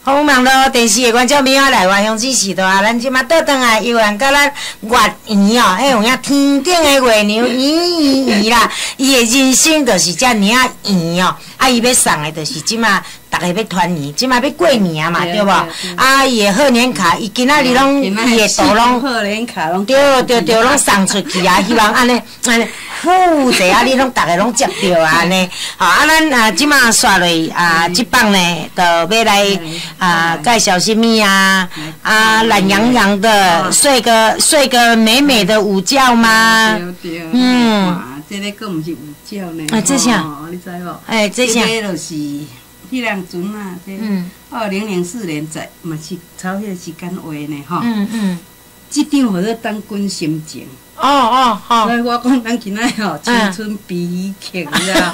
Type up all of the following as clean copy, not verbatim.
访问到电视的观众朋友来源乡支持的啊，咱即马倒转来游览到咱月圆哦，迄有影天顶的月娘圆啦，伊的人生就是遮尔啊圆哦，啊伊要送的就是即马逐个要团圆，即马要过年嘛，对无？啊伊的贺年卡，伊今仔日拢伊的图拢贺年卡拢对，拢送出去啊，希望安尼富济啊，你拢逐个拢接到啊安尼，好啊，咱即马刷落即放呢，就要来介绍什么啊？懒洋洋的睡个美美的午觉吗？ 对，这个佫毋是午觉呢。 这啥？ 你知无？ 这啥？ 这个就是迄两阵啊，这2004年在嘛是抄迄个时间画呢，吼。这张互做当君心情。所以我讲咱今仔吼青春比起啦。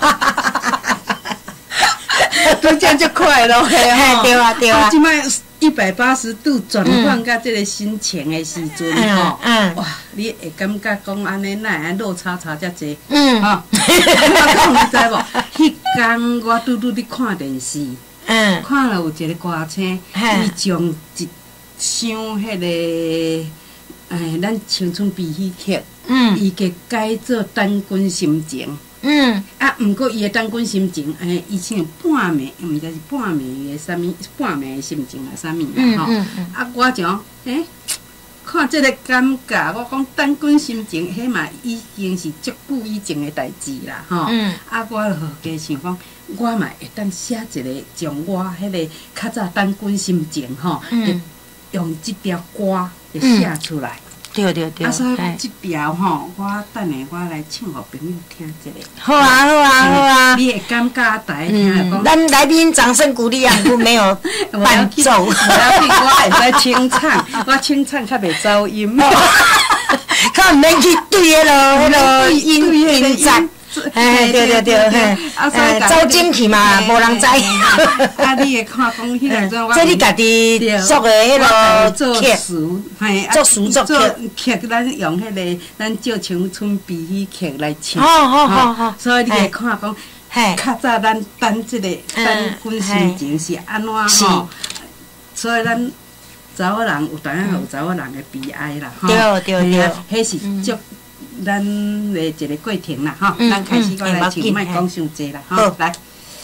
都这样就快乐的吼。 对啊。 即摆180度转换到这个心情的时阵吼，哇，你会感觉讲安尼哪会落差遮济？吼，我讲你知无？迄天我拄咧看电视，看了有一个歌星，伊将一首迄个。咱青春悲喜剧，伊给改做《等君心情》。毋过伊的《等君心情》，伊唱半暝，毋知是半暝的啥物，半暝的心情啊，啥物啦吼。我讲，看这个感觉，我讲《等君心情》，迄嘛已经是足久以前的代志啦，吼。我就加想讲，我嘛会当写一个，将我迄个较早《等君心情》吼，用这条歌会写出来。 对。 所以这条吼，我等下我来唱互朋友听一下。 好啊。 你会感觉大家听讲。 咱来宾掌声鼓励啊！不没有伴奏。 我会使清唱，我清唱较袂走音。 较毋免去对迄落音站。对，走进去嘛，无人知。 你会看讲迄两种， 这你家己做的迄落曲，作曲，咱用迄个咱照青春悲喜剧来唱。 好。 所以你会看讲，较早咱这个等君心情是安怎吼？所以咱查某人有当然有查某人的悲哀啦，吼。对，迄是足。咱的一个过程啦，吼，咱开始我来唱，莫讲伤济啦，吼，来，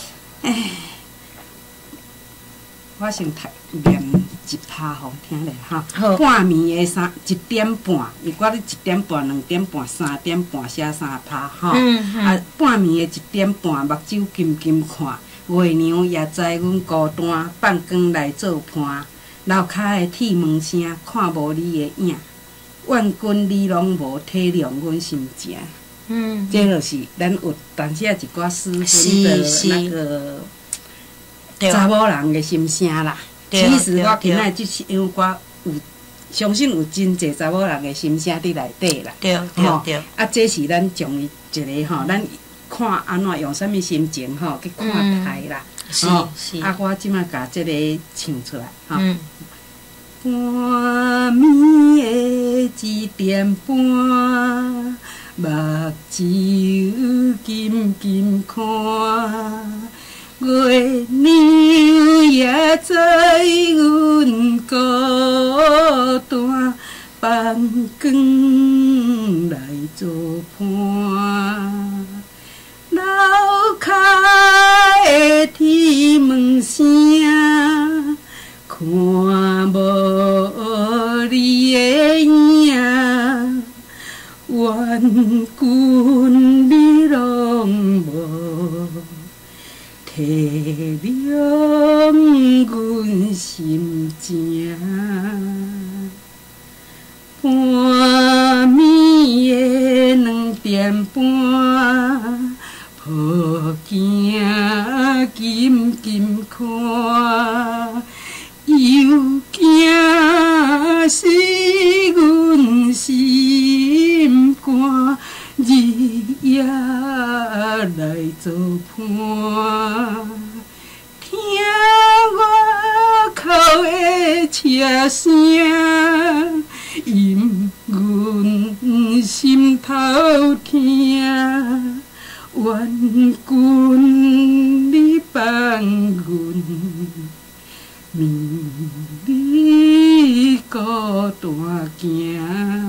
我先念一趴互听咧，吼，半暝的1点半，如果你1点半、2点半、3点半写3趴，吼，半暝的1点半，目睭金金看，月娘也知阮孤单，放光来做伴，楼骹的铁门声，看无你的影。万君你拢无体谅阮心情，这就是咱有当时一寡私分的那个查某人的心声啦。其实我今仔即是因为我有相信有真侪查某人的心声伫内底啦。对。这是咱从一个吼，咱看安怎用啥物心情吼去看待啦。是。我即马甲这个唱出来吼。半暝的1点半，目睭金金看，月娘也知阮孤单，放光来做伴，楼骹的铁门声。看无你的影，愿君你拢无体谅阮心情。半暝的2点半，抱镜金金看。又惊死阮心肝，日夜来做伴，听我口的车声，引阮心头疼，愿君你放阮。 明日孤单行，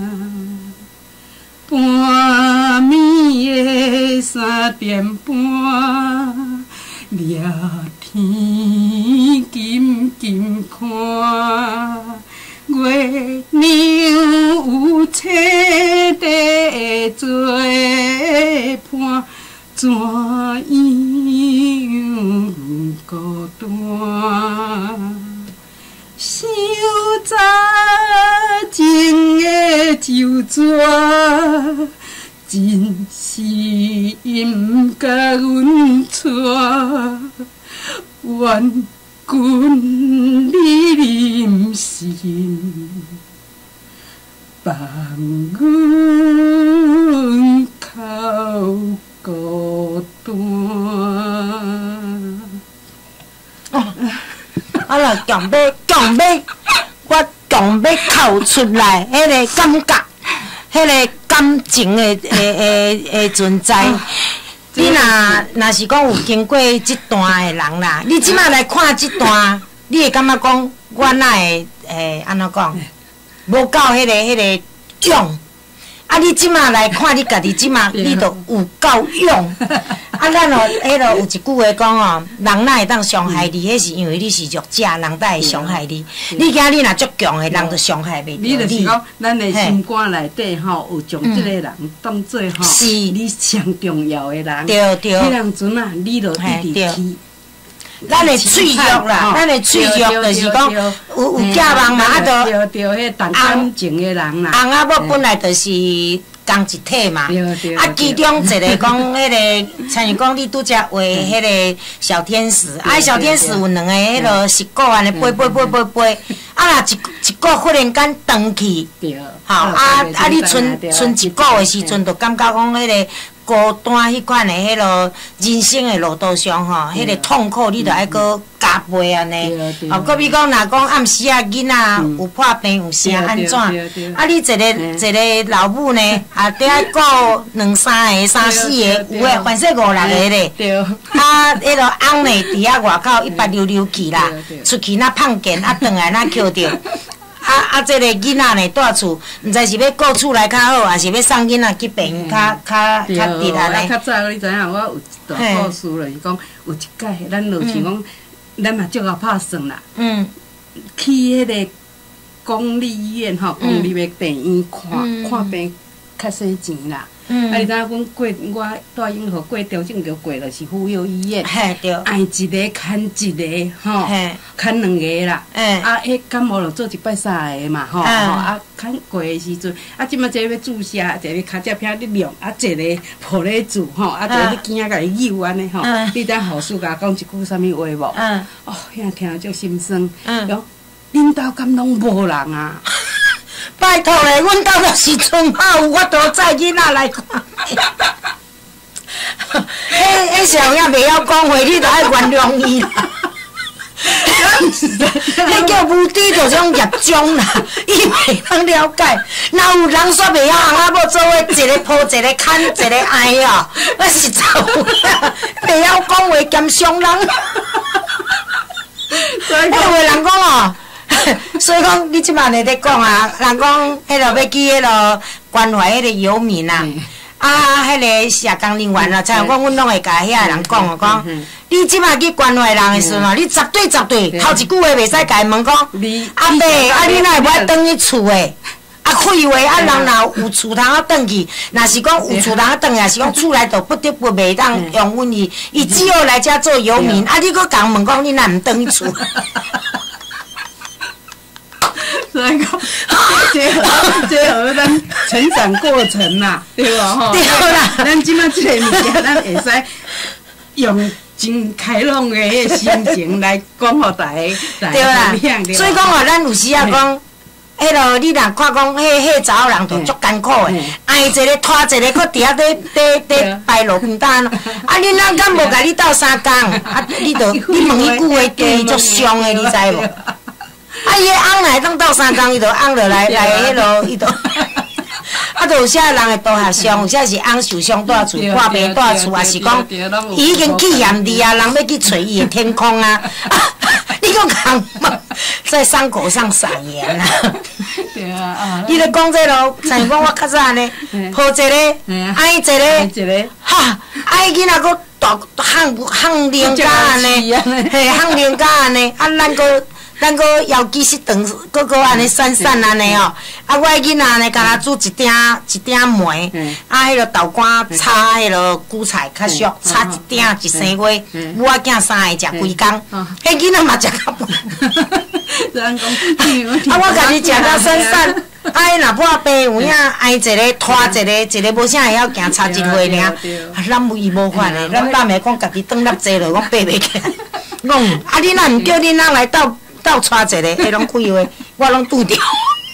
半暝的3点半，抓天金金看，月亮有车地做伴。怎样孤单？想早前的旧纸，真是毋甲阮带。愿君你忍心，放阮哭孤单。 我来强要，我强要哭出来，迄个感觉，迄个感情的存在。你若是讲有经过这段的人啦，你即马来看这段，你会感觉讲我哪会安怎讲？无够迄个勇。啊！你即马来看你家己即马，你都有够勇。啊，咱哦，迄落有一句话讲哦，人哪会当伤害你？迄是因为你是弱者，人才会伤害你。你今日若足强的人，就伤害袂着你。 你就是讲，咱的心肝内底吼，有将即个人当做吼，是你上重要的人。 对对。 迄人阵啊，你就一直去。 咱的脆弱啦，咱的脆弱就是讲有假人嘛，啊， 对，迄重感情的人啦。 翁仔某本来就是同一体嘛，啊，其中一个讲迄个，像是讲你拄则话迄个小天使，啊，小天使有两个迄落十个安尼飞，啊，若一个忽然间断去，吼，啊，你剩一个的时阵，就感觉讲迄个。孤单迄款的迄落人生的路途上吼，迄个痛苦你着爱搁加倍安尼。哦，搁比讲若讲暗时啊囡仔有破病有啥安怎？啊，你一个老母呢，也得爱顾2、3个、3、4个，有诶，凡说5、6个咧。啊，迄落翁呢伫遐外口一八溜去啦，出去那碰见，啊，转来那捡着。这个囡仔呢，住厝，毋知是要顾厝内较好，还是要送囡仔去病院较直安尼。 较早你知影，我有一段故事就是讲，有一届咱就是讲，咱嘛足够拍算啦。去迄个公立医院吼，公立的病院看病较省钱啦。啊，你知影，阮过我带因互过中正就过就是妇幼医院，按一个牵一个吼，牵2个啦。啊，迄感冒就做一摆3个嘛吼，啊，牵过的时阵，啊，即摆一个要注射，一个脚只偏你量，啊，一个抱咧住吼，啊，一个你惊甲伊扭安尼吼。你知护士甲讲一句啥物话无？哦，遐听足心酸。讲恁兜敢拢无人啊？ 拜托咧，阮兜若是阵好，我都载囡仔来看。迄小囝袂晓讲话，你着爱原谅伊啦。迄叫无知，就是种业障啦，伊袂当了解。哪有人煞袂晓翁仔某做伙，一个抱一个牵，一个爱哦，我实在有影，袂晓讲话兼伤人。迄话人讲哦。所以讲，你即摆咧讲啊，人讲迄落要去迄落关怀迄个游民啊，啊，迄个社工人员啊，像讲阮拢会甲遐人讲哦，讲你即摆去关怀人的时阵哦，你绝对头一句话袂使甲伊问讲，阿伯，啊你哪会无爱转去厝诶？啊，废话，啊人若有厝通啊转去，若是讲有厝通啊转去，也是讲厝内头不得不袂当用阮伊只好来遮做游民，啊你搁甲问讲你哪毋转去厝？ 所以讲，结合咱成长过程啦，对吧？吼， 对啦， 咱即摆即个物件，咱会使用真开朗的迄个心情来讲互大家， 对啦。所以讲哦，咱有时啊讲，迄落你若看讲，迄查某人就足艰苦的，爱一个拖一个，搁伫遐伫摆路边担。啊，恁哪敢无甲你斗相共？啊，你问伊句话，对伊足伤的，你知无？啊，伊个翁来当斗相共，伊就翁落来迄落，伊就啊，就有些人会多合伤，有些是翁受伤住厝，破病住厝，也是讲伊已经去嫌离啊，人要去找伊的天空啊。 你讲空吗？在伤口上撒盐啦。 对啊， 你咧讲这咯，像讲我较早呢，抱一个，爱一个，哈，爱囡仔个大烘零家安尼，嘿，烘零家安尼，啊，咱个腰肌是长，个安尼散散安尼哦。啊，我囡仔呢，甲他煮一鼎糜，啊，迄个豆干炒迄个韭菜较俗，炒一鼎一生月，我囝三个食规工，迄囡仔嘛食较饭。啊，我家己食到散散，啊，伊若破病有影挨一个拖一个无啥会晓行，差一岁尔。啊，咱伊无法的，咱爸袂讲家己转落坐落，我爬袂起来。讲，啊，你若毋叫恁人来斗带一个，迄拢几话，我拢拄着。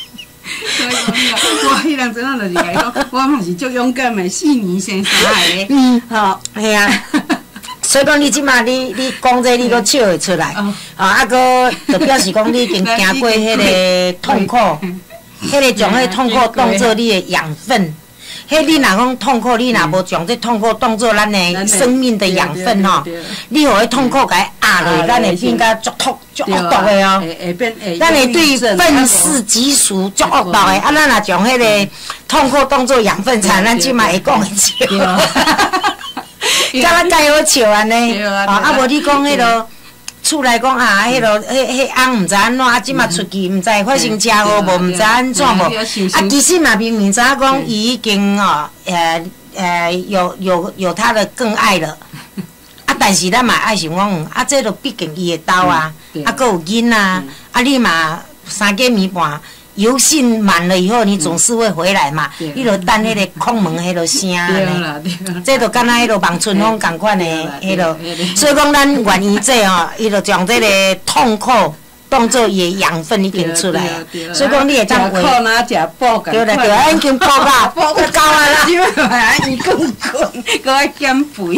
我迄人真啊，就是甲伊讲，我嘛是足勇敢的，4年生3个。 吼，系啊。所以讲，你即马你讲这，你阁笑会出来，啊，阁就表示讲你已经经过迄个痛苦，迄个从迄痛苦当做你的养分。迄你若讲痛苦，你若无将这痛苦当做咱的生命的养分吼，你互迄痛苦甲伊压落，咱会变甲足恶毒的哦。咱会对愤世嫉俗足恶毒的，啊，咱若将迄个痛苦当做养分，才咱即马会讲会笑。甲咱介好笑安尼，啊无你讲迄落厝内讲啊，迄落迄翁毋知安怎，啊即马出去毋知发生车祸无，毋知安怎无，啊其实嘛明明知影讲伊已经哦，有他的更爱了，啊但是咱嘛爱想讲，啊这都毕竟伊的兜啊，啊搁有囡仔，啊你嘛3更暝半。油性满了以后，你总是会回来嘛。你就等迄个空门迄个声呢，这就敢若迄个望春风共款的迄个。所以讲，咱愿意这哦，伊就将这个痛苦当做伊的养分已经出来啊。所以讲，你会当为苦哪食补， 对啦对啦，已经补啦，补够啊啦。 你买伊滚，搁爱减肥。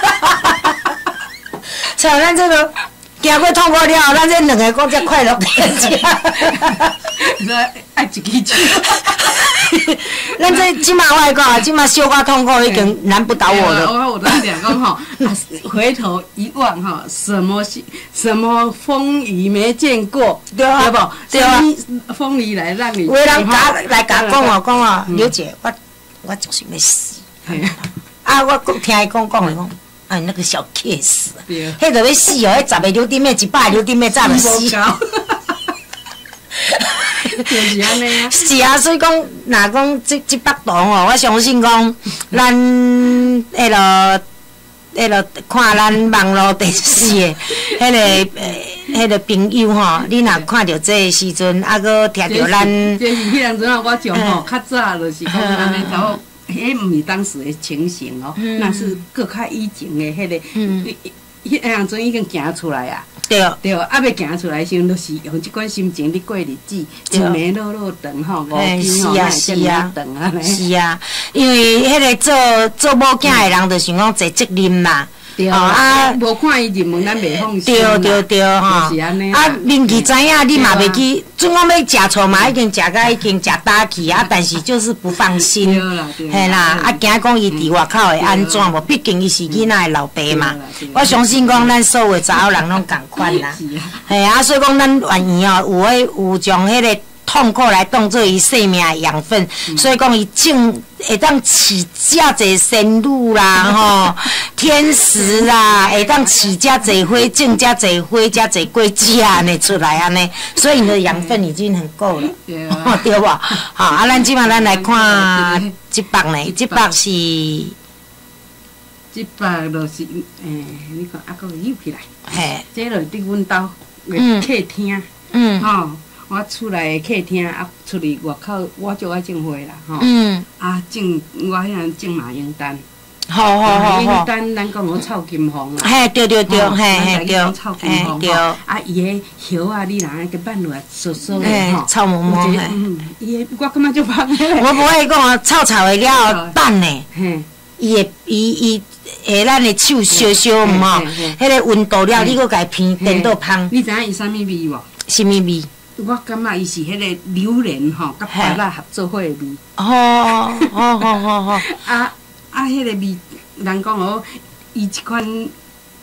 像咱这个。行过痛苦了后，咱这两个讲才快乐起食。 爱一支酒。 咱这即马我来讲，即马小可痛苦已经难不倒我了。 我都讲讲吼，回头一望哈，什么风雨没见过，对不？对啊。风雨来让你。 有人来甲讲哦，刘姐，我就是要死。啊，我听伊讲的讲。哎，那个小 case， 迄个要死哦！迄10个柳丁妹，100个柳丁妹早就死。 就是安尼啊。 是啊，所以讲，若讲这北堂哦，我相信讲，咱迄个看咱网络电视的，迄个朋友吼，你若看到这个时阵，啊，搁听到咱。 这是迄阵阵我从吼较早就是讲安尼头。迄毋是当时的情形哦，那是搁较以前的迄个，迄样阵已经行出来啊。 对， 啊要行出来时阵，就是用即款心情伫过日子，一暝落长吼，5天吼，那会变长啊咧。 是啊，因为迄个做某囝的人，就想讲坐责任嘛。 对啊，无看伊入门，咱袂放心。 对吼， 就是安尼。 啊，邻居知影，你嘛袂去。准我要食醋嘛，已经食打去啊，但是就是不放心。嘿啦，啊，惊讲伊伫外口会安怎无？毕竟伊是囡仔的老爸嘛。我相信讲咱所有查某人拢共款啦。嘿啊，所以讲咱愿意哦，有将迄个。痛苦来当做伊生命的养分，所以讲伊会当起遮侪仙女啦，吼，天使啦，会当起遮侪花，种遮侪花，遮侪果子安尼出来安尼，所以你的养分已经很够了，对吧？好，啊，咱即摆咱来看这北呢，这北是， 这北就是你看啊，搁扭起来， 嘿， 这就是伫阮兜的客厅，吼。我厝内的客厅啊，出去外口，我就爱种花啦，吼。啊，种我遐种马英丹。马英丹，咱讲个臭金黄啦。 嘿，对，嘿，对。 臭金黄对。啊，伊个叶啊，你若安个挽落来，酥酥的吼。 臭毛毛嘿。 伊个我感觉就香的。 我不会讲啊，臭的了等呢。嘿。伊会咱的手烧烧毋吼，迄个温度了，你搁家偏颠倒芳。 你知影伊啥物味无？ 啥物味？ 我感觉伊是迄个榴莲吼，甲芭乐合做伙的味。 好。 迄个味，人讲哦，伊即款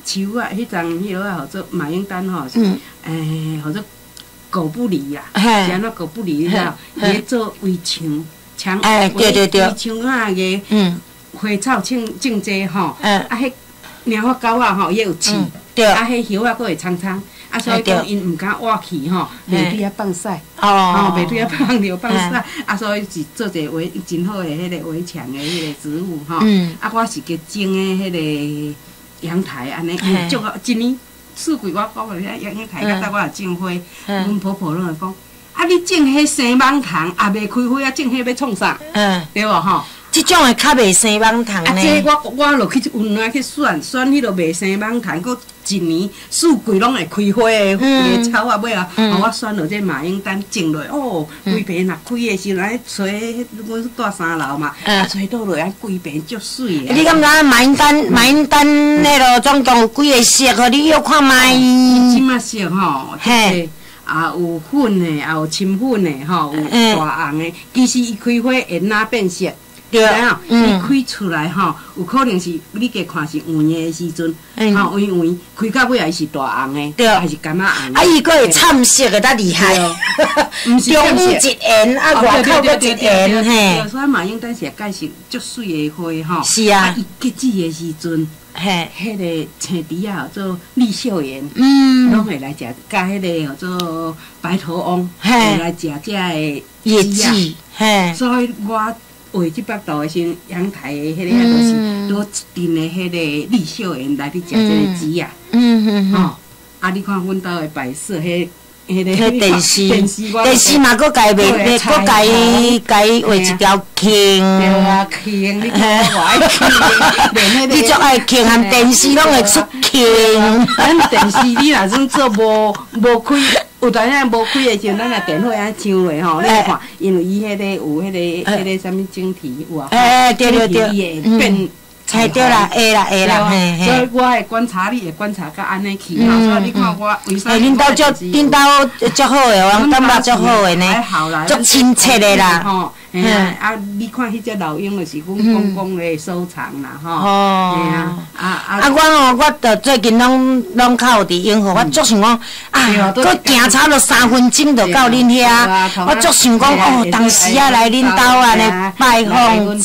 树啊，迄丛叶啊，叫做马英丹吼，叫做狗不理啦，是安怎狗不理啦？伊做围墙， 对， 围墙啊个花草种济吼，啊，迄猫仔狗仔吼也有刺，啊，迄叶啊佫会苍苍。啊，所以讲因毋敢挖去吼，袂对啊放屎，袂对啊放尿放屎，啊，所以是做一个真好的迄个围墙的迄个植物吼。啊，我是个种的迄个阳台安尼，种啊，一年四季我讲个阳台，甲搭我也种花，阮婆婆拢会讲，啊，你种迄生芒藤也袂开花，啊，种迄要创啥？对无吼？ 即种的较袂生芒藤呢。 啊，这我落去云南去选迄落袂生芒藤，佫一年四季拢会开花的草啊，尾啊，我选落这马英丹种落，哦，规片若开的时阵，来吹，阮住3楼嘛，啊，吹倒落啊，规片足水的。 你敢知马英丹迄落总共有几个色？互你约看卖。 即马色吼，嘿，啊有粉的，也有深粉的，吼，有大红的。其实伊开花会哪变色？对啊，伊开出来吼，有可能是你加看是黄的时阵，吼黄开到尾也是大红的，还是柑仔红。 啊，伊佫会灿色个，呾厉害。中间一圆，啊外口佫一圆，嘿。 所以马英丹是介绍足水的花吼。 是啊。 伊结籽的时阵，嘿，迄个青蝶啊，叫做丽秀妍，拢会来食，甲迄个叫做白头翁，会来食这个叶子，嘿。 所以我。画即幅图的时阵，阳台的迄个就是多一阵的迄个丽秀妍来去食这个籽啊，吼，啊，你看阮兜的摆设，迄电视嘛，佫家袂，佫家伊画一条茎， 对啊，茎，你看我爱茎， 你足爱茎，含电视拢会出茎。 咱电视你若算做无开。有当然无开的时阵，咱若电火安抢落吼，你看，因为伊迄个有迄个啥物晶体有啊， 对， 伊会变彩对啦，会啦， 所以我会观察你，会观察甲安尼去吼，所以你看我为啥？ 恁兜足好诶，我感觉足好诶呢，足亲切诶啦。 啊，你看迄只老鹰就是阮公公诶收藏啦，吼。哦。 我着最近拢较有伫用户，我足想讲，佫行差了3分钟就到恁遐，我足想讲哦，当时啊来恁兜安尼拜访一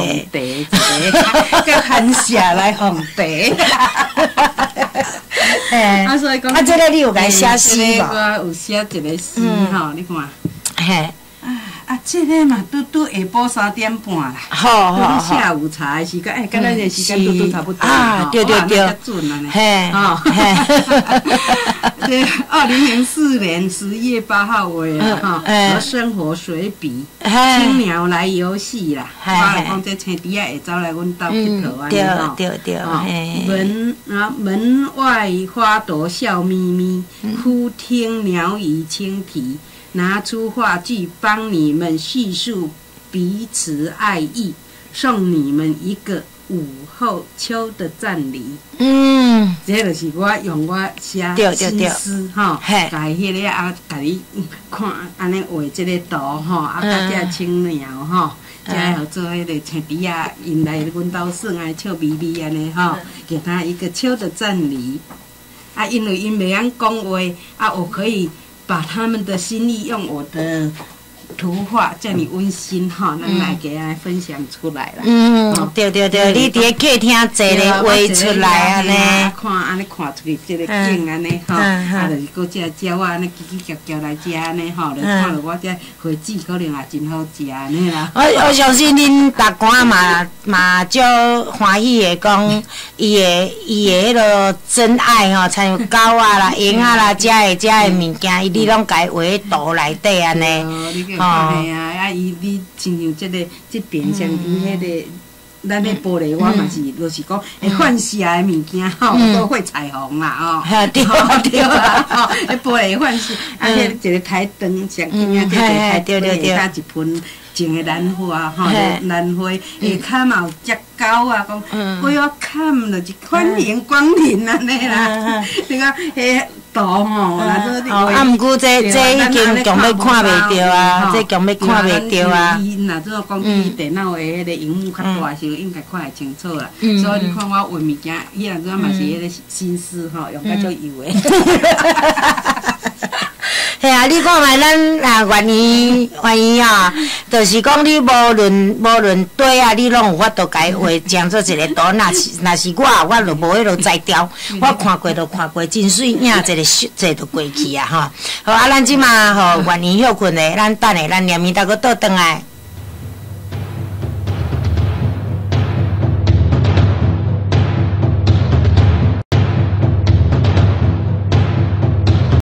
个， 佮寒舍来访茶。啊，所以讲， 啊，这个你有甲写诗无？ 我有写一个诗吼，你看。嘿。啊，这个嘛，拄下晡3点半啦。好。下午茶的时间，跟咱的时间拄差不多。 啊，对。 准啊呢。嘿。这2004年10月8号画的哈，和生活随笔，青鸟来游戏啦。我来讲，这青蝶仔会走来阮兜佚佗安尼对。 门外花朵笑眯眯，忽听鸟语轻啼。拿出话剧帮你们叙述彼此爱意，送你们一个午后秋的暂离。这就是我用我写新诗吼，甲迄个啊，甲你看安尼画这个图吼，啊，甲这青鸟吼，才好做迄个青蝶啊，因来阮兜耍安尼笑眯眯安尼吼，给他一个秋的暂离。啊，因为因袂晓讲话，啊，我可以。把他们的心意用我的图画叫你温馨哈，咱来给咱分享出来啦。 对，你伫客厅坐咧画出来安尼。 看安尼看出去，即个景安尼吼，啊，就是搁只鸟啊，安尼叽叽叫来食安尼吼，就看到我这花枝可能也真好食安尼啦。 我相信恁大官嘛足欢喜的，讲伊的迄落真爱吼，像狗啊啦、鹰啊啦，遮的物件，你拢家画喺图内底安尼。 嘿啊，你亲像这边像伊迄个，咱迄玻璃碗嘛是，就是讲会反射的物件吼，都会彩虹啦哦。对啊，吼，迄玻璃反射，啊，迄一个台灯上边啊，这个台灯下搭一盆种的兰花吼，兰花下骹嘛有只狗啊，讲，哎哟，看了就欢迎光临安尼啦。你讲迄。 图吼， 啊，毋过这已经强要看袂着啊，这强要看袂着啊。 伊若做讲伊电脑的迄个荧幕较大时候，应该看会清楚啦。所以你看我画物件，伊若做嘛是迄个心思吼，用较足油的。 嘿啊，你看卖咱愿意啊，就是讲你无论对啊，你拢有法度家画成做一个图。若是我就无迄落才调，我看过就看过，真水影这就过去啊吼。好啊，咱即马吼愿意休困的，咱等下咱连面搭个倒转来。